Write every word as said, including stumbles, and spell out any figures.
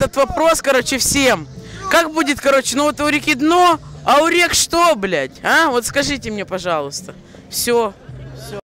этот вопрос, короче, всем. Как будет, короче, ну вот у реки дно, а у рек что, блядь? А? Вот скажите мне, пожалуйста. Все.